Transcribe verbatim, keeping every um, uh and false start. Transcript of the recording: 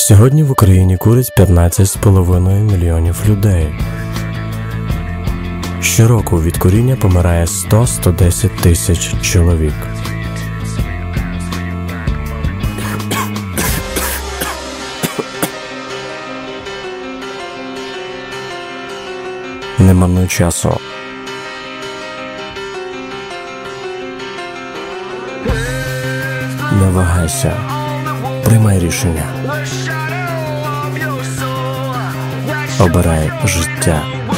Сьогодні в Україні курить п'ятнадцять з половиною мільйонів людей. Щороку від куріння помирає сто - сто десять тисяч чоловік. Не марнуй часу. Не вагайся. Приймай рішення. Обирай життя.